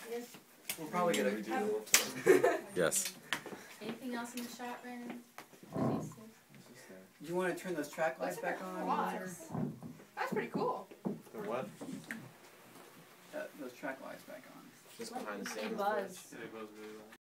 Yes. We'll probably get a redo. Yes. Anything else in the shot, Brandon? Do you want to turn those track lights back on? That's pretty cool. The what? Those track lights back on. Just behind the scenes. They buzz. They buzz really loud.